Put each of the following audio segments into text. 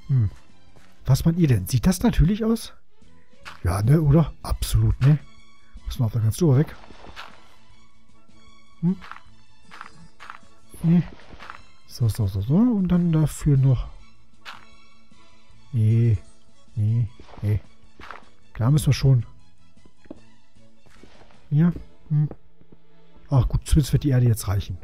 Hm. Was meint ihr denn? Sieht das natürlich aus? Ja, ne, oder? Absolut, ne? Müssen wir auf der ganz drüber weg. Hm. Nee. So. Und dann dafür noch. Nee. Da müssen wir schon. Hier. Hm. Ach gut, zumindest wird die Erde jetzt reichen.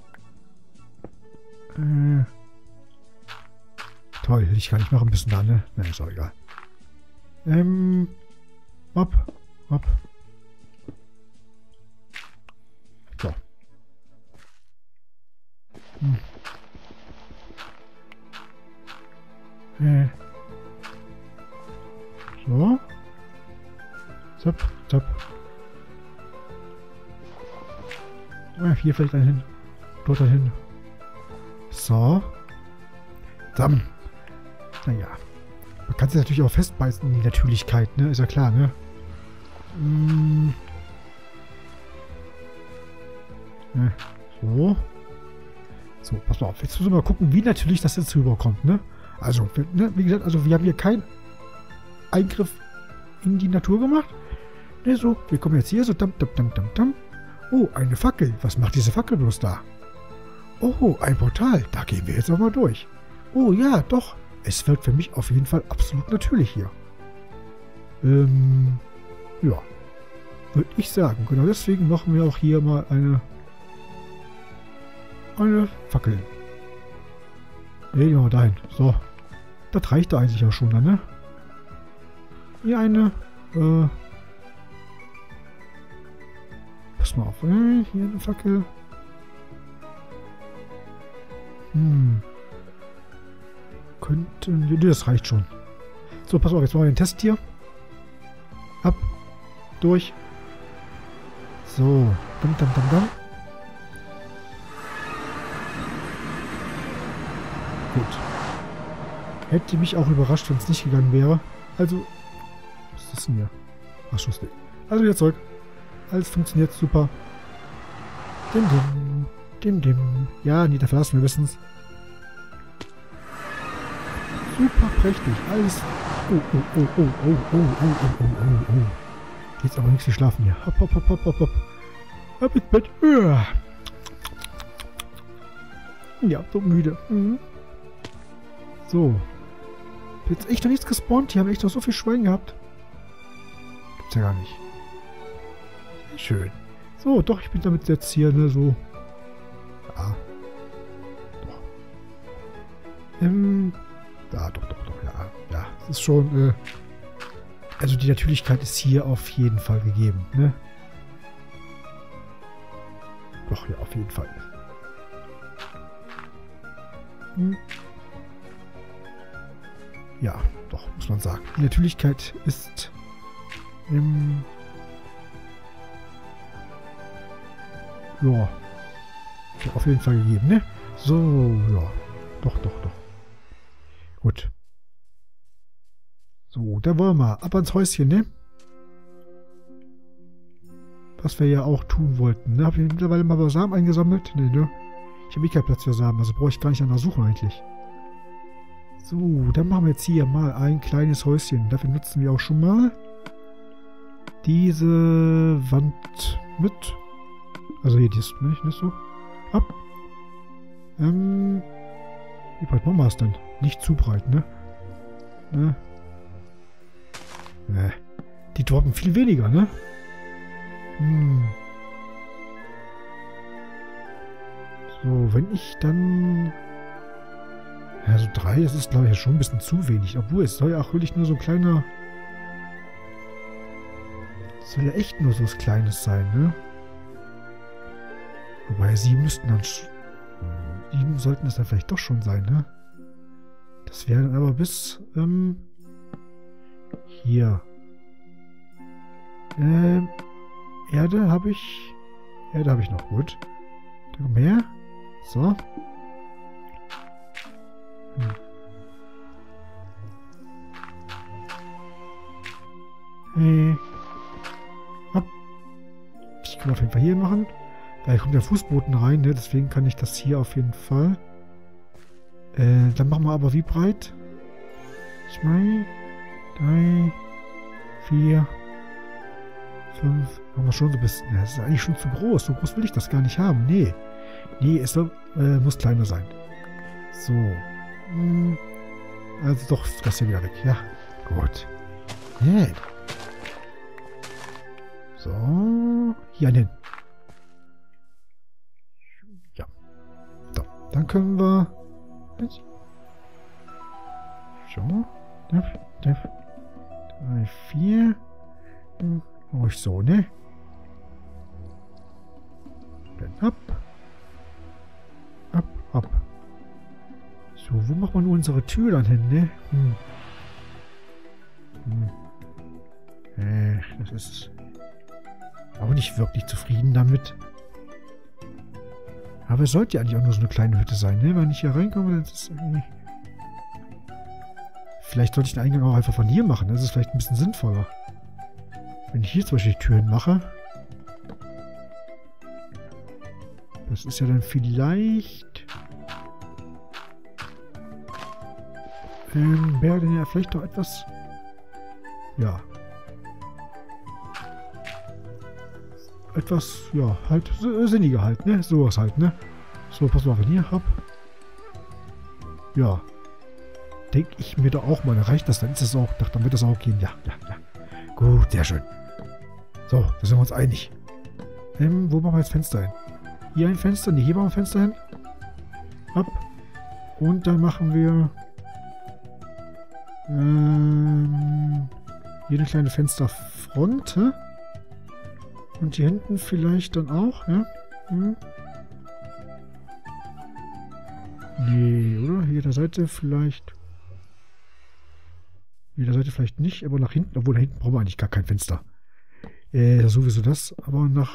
Toll, hätte ich gar nicht noch ein bisschen da, ne? Nein, ist auch egal. Hopp. So. So. Zap. Hier fällt ein hin. Dort ein hin. So. Dann. Naja. Man kann sich natürlich auch festbeißen in die Natürlichkeit, ne? Ist ja klar, ne? So. So, pass mal auf. Jetzt müssen wir mal gucken, wie natürlich das jetzt rüberkommt, ne? Also, ne, wie gesagt, also wir haben hier keinen Eingriff in die Natur gemacht. Ne, so, wir kommen jetzt hier so. Dam. Oh, eine Fackel. Was macht diese Fackel bloß da? Oh, ein Portal. Da gehen wir jetzt auch mal durch. Oh ja, doch. Es wirkt für mich auf jeden Fall absolut natürlich hier. Ja. Würde ich sagen. Genau deswegen machen wir auch hier mal eine Fackel. Ne, genau dahin. So. Das reicht da eigentlich auch schon dann, ne? Hier eine, pass mal auf, hier eine Fackel. Könnten wir, das reicht schon. So, pass auf, jetzt machen wir den Test hier. Ab, durch. So, dam. Gut. Hätte mich auch überrascht, wenn es nicht gegangen wäre. Also, was ist denn hier? Ach, Schussweg. Also wieder zurück. Alles funktioniert super. Dim. Ja, nee, da verlassen wir wissens. Super prächtig. Alles. Oh. Jetzt aber nichts wie schlafen hier. Hopp. Ab ins Bett. Ja, so müde. So. Jetzt echt noch nichts gespawnt. Die haben echt noch so viel Schwein gehabt. Gibt's ja gar nicht. Sehr schön. So, doch, ich bin damit jetzt hier, ne, so. Ja. Doch. Doch, ja. Es ist schon, also die Natürlichkeit ist hier auf jeden Fall gegeben, ne? Doch, ja, auf jeden Fall. Ja, doch, muss man sagen. Die Natürlichkeit ist ja, auf jeden Fall gegeben, ne? So, ja. Doch. Gut. So, da wollen wir. Ab ans Häuschen, ne? Was wir ja auch tun wollten, ne? Habe ich mittlerweile mal Samen eingesammelt? Ne? Ich habe keinen Platz für Samen, also brauche ich gar nicht danach suchen eigentlich. So, dann machen wir jetzt hier mal ein kleines Häuschen. Dafür nutzen wir auch schon mal diese Wand mit. Also hier, die ist nicht so. Ab. Wie breit machen wir es denn? Nicht zu breit, ne? Ne? Die droppen viel weniger, ne? So, wenn ich dann... Ja, so 3, das ist, glaube ich, schon ein bisschen zu wenig. Obwohl, es soll ja auch wirklich nur so ein kleiner... Es soll ja echt nur so was Kleines sein, ne? Wobei, 7 müssten dann... 7 sollten es dann vielleicht doch schon sein, ne? Das wäre dann aber bis... hier. Erde habe ich... Erde habe ich noch, gut. Da kommt mehr. So. Hopp. Ich kann auf jeden Fall hier machen. Da kommt der Fußboden rein, ne? Deswegen kann ich das hier auf jeden Fall. Dann machen wir aber wie breit? 2, 3, 4, 5. Haben wir schon so ein bisschen. Das ist eigentlich schon zu groß. So groß will ich das gar nicht haben. Nee. Nee, es muss kleiner sein. So. Also doch, das hier wieder weg. Ja, gut. Nee. So. Hier hin. Ja. So. Dann können wir... So. 3, 4. Mach ich so, ne? Dann ab. Ab, ab. So, wo macht man unsere Tür dann hin, ne? Das ist auch nicht wirklich zufrieden damit. Aber es sollte ja eigentlich auch nur so eine kleine Hütte sein, ne? Wenn ich hier reinkomme, dann ist es irgendwie... Vielleicht sollte ich den Eingang auch einfach von hier machen. Das ist vielleicht ein bisschen sinnvoller. Wenn ich hier zum Beispiel die Türen mache. Das ist ja dann vielleicht... wäre denn ja vielleicht doch etwas... Ja. Etwas, ja, halt sinniger halt, ne? Sowas halt, ne? So, pass mal, wenn ich hier hab. Ja. Denke ich mir da auch mal. Dann reicht das, dann ist das auch, dann wird das auch gehen. Ja, ja, ja. Gut, sehr schön. So, da sind wir uns einig. Wo machen wir jetzt Fenster hin? Hier ein Fenster? Ne, hier machen wir ein Fenster hin. Ab. Und dann machen wir... hier eine kleine Fensterfront, hä? Und hier hinten vielleicht dann auch, ja? Nee, oder? Hier der Seite vielleicht... Hier der Seite vielleicht nicht, aber nach hinten, obwohl da hinten brauchen wir eigentlich gar kein Fenster. Sowieso das, aber nach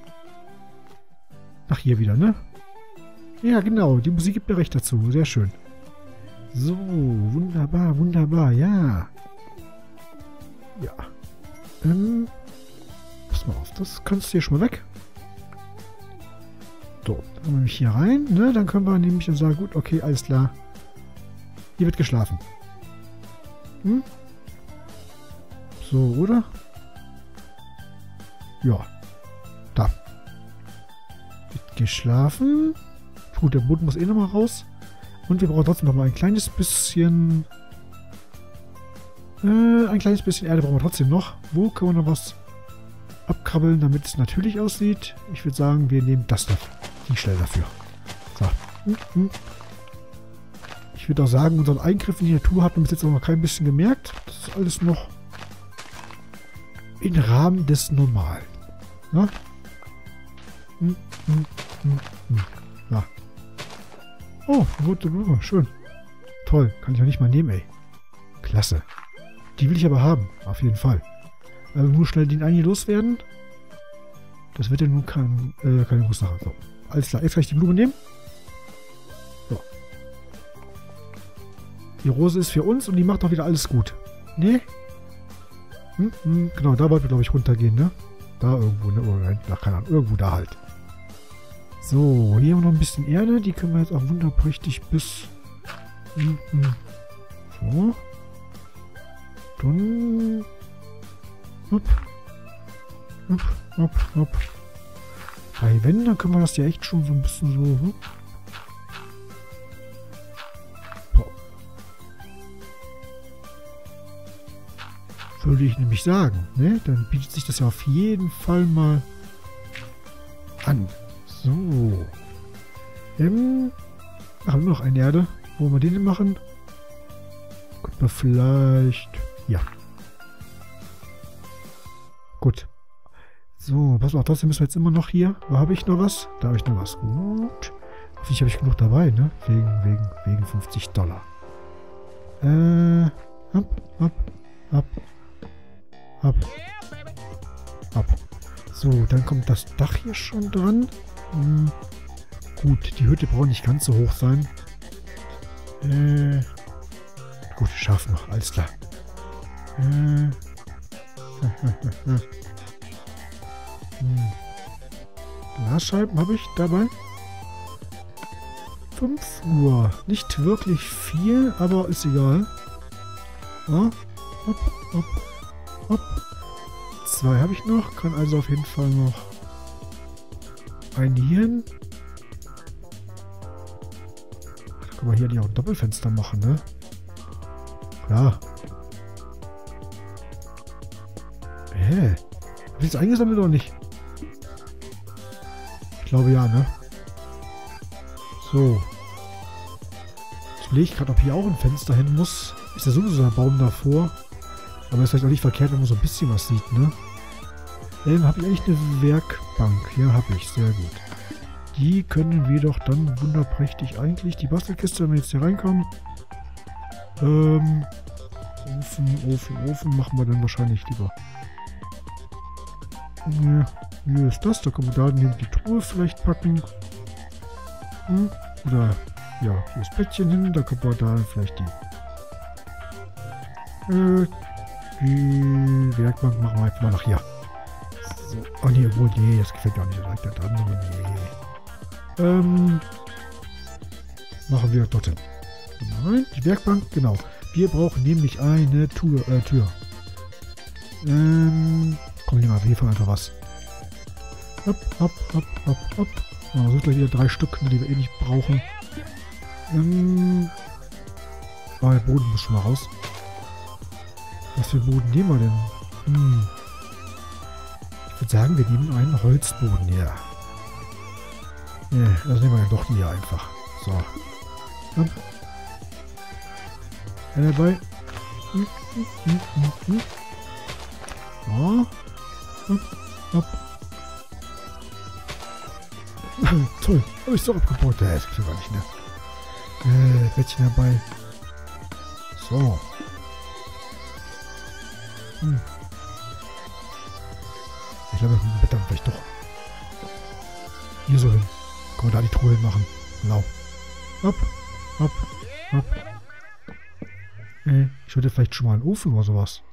hier wieder, ne? Ja, genau, die Musik gibt mir recht dazu, sehr schön. So, wunderbar, wunderbar, ja. Ja. Pass mal auf, das kannst du hier schon mal weg. So, dann haben wir nämlich hier rein, ne? Dann können wir nämlich dann sagen, gut, okay, alles klar. Hier wird geschlafen. So, oder? Ja. Da. Wird geschlafen. Gut, der Boden muss eh nochmal raus. Und wir brauchen trotzdem nochmal ein kleines bisschen... Erde brauchen wir trotzdem noch. Wo können wir noch was abkrabbeln, damit es natürlich aussieht? Ich würde sagen, wir nehmen das da. Die Stelle dafür. So. Ich würde auch sagen, unseren Eingriff in die Natur hat man bis jetzt auch noch kein bisschen gemerkt. Das ist alles noch im Rahmen des Normalen. Na? Ja. Oh, rote Blume. Schön. Toll. Kann ich ja nicht mal nehmen, ey. Klasse. Die will ich aber haben. Auf jeden Fall. Also nur schnell den einen hier loswerden. Das wird ja nun keine große Sache. So. Alles klar. Jetzt kann ich die Blume nehmen. So. Die Rose ist für uns und die macht auch wieder alles gut. Ne? Genau, da wollten wir, glaube ich, runtergehen, ne? Da irgendwo, ne? Oder, keine Ahnung, irgendwo da halt. So, hier haben wir noch ein bisschen Erde. Die können wir jetzt auch wunderprächtig bis... So. Dann... Hopp. Hopp, hopp, hopp. Wenn, dann können wir das ja echt schon so ein bisschen so... Würde ich nämlich sagen, ne? Dann bietet sich das ja auf jeden Fall mal an. So. Haben wir noch eine Erde? Wo wir den denn machen? Könnte man vielleicht... Ja. Gut. So, pass mal, trotzdem müssen wir jetzt immer noch hier. Wo habe ich noch was? Da habe ich noch was. Gut. Hoffentlich habe ich genug dabei, ne? Wegen $50. Ab. So, dann kommt das Dach hier schon dran. Gut, die Hütte braucht nicht ganz so hoch sein. Gut, schaffen noch, alles klar. Glasscheiben habe ich dabei. 5 Uhr. Nicht wirklich viel, aber ist egal. Hopp, hopp, hopp. 2 habe ich noch. Kann also auf jeden Fall noch einen hier hin. Da können wir hier nicht auch ein Doppelfenster machen, ne? Klar. Hä? Hab ich jetzt eingesammelt oder nicht? Ich glaube ja, ne? So. Ich überlege gerade, ob hier auch ein Fenster hin muss. Ist ja sowieso ein Baum davor. Aber ist vielleicht auch nicht verkehrt, wenn man so ein bisschen was sieht, ne? Habe ich eigentlich eine Werkbank? Ja, habe ich. Sehr gut. Die können wir doch dann wunderprächtig eigentlich. Die Bastelkiste, wenn wir jetzt hier reinkommen. Ofen machen wir dann wahrscheinlich lieber. Ja, hier ist das. Da können wir da neben die Truhe vielleicht packen. Oder, ja, hier ist Bettchen hin. Da können wir da vielleicht die Werkbank machen wir einfach mal nach hier. So. Oh nee, obwohl, nee, das gefällt mir auch nicht direkt da dran. Nee. Machen wir dorthin. Nein, die Werkbank, genau. Wir brauchen nämlich eine Tür. Komm, nehmen wir hiervon einfach was. Hopp, hopp, hopp, hopp, hopp. Oh, das sind gleich wieder 3 Stück, die wir eh nicht brauchen. Der Boden muss schon mal raus. Was für Boden nehmen wir denn? Ich würde sagen, wir nehmen einen Holzboden hier. Ne, das nehmen wir ja doch hier einfach. So. Hopp. Dabei. So. Hopp, hopp. Toll, habe ich so abgebaut. Das geht gar nicht, ne? Bettchen dabei. So. Ich glaube, das Bett dann vielleicht doch hier so hin. Können wir da die Truhe hin machen. Genau. Hopp, hopp, hopp. Ich würde vielleicht schon mal einen Ofen oder sowas.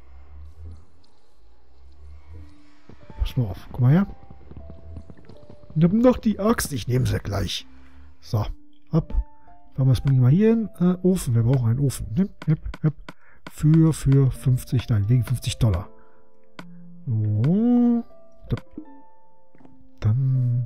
Pass mal auf. Guck mal her. Ich habe noch die Axt. Ich nehme sie gleich. So. Ab. Was bringen wir hier hin? Ofen. Wir brauchen einen Ofen. Für 50. Nein, wegen $50. So. Dann.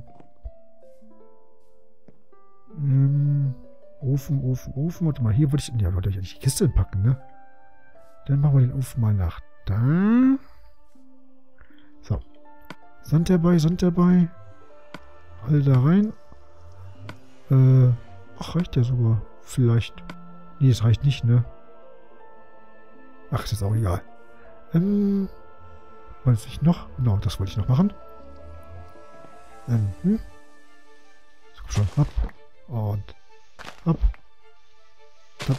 Ofen. Warte mal, hier wollte ich. Ja, wollte ich eigentlich die Kiste packen, ne? Dann machen wir den Ofen mal nach da. So. Sand dabei. All da rein. Ach, reicht ja sogar. Vielleicht. Nee, es reicht nicht, ne? Ach, ist jetzt auch egal. Weiß ich noch? Genau, das wollte ich noch machen. So, komm schon. Ab. Und. Ab. Ab.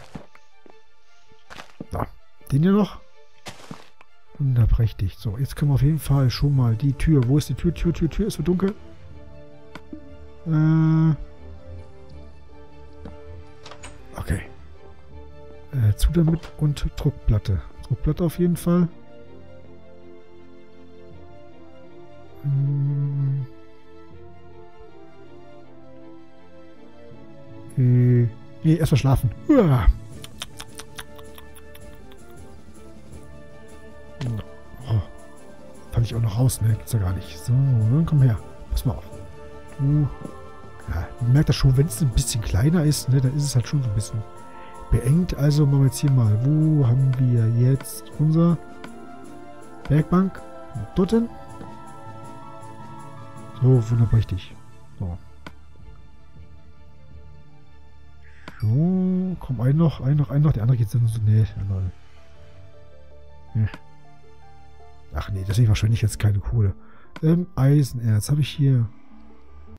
Da. Den hier noch. Wunderprächtig. So, jetzt können wir auf jeden Fall schon mal die Tür. Wo ist die Tür? Tür. Es wird dunkel. Okay. Zu damit und Druckplatte. Druckplatte auf jeden Fall. Nee, erstmal schlafen. Uah. Oh. Fand ich auch noch raus, ne? Gibt's ja gar nicht. So, dann komm her. Pass mal auf. Du. Ja, man merkt das schon, wenn es ein bisschen kleiner ist, ne, dann ist es halt schon so ein bisschen beengt. Also machen wir jetzt hier mal. Wo haben wir jetzt unser Werkbank? Dorthin. So, wunderprächtig. So. So, komm, ein noch. Der andere geht so. Nee, nee. Ach nee, das ist wahrscheinlich jetzt keine Kohle. Eisenerz habe ich hier.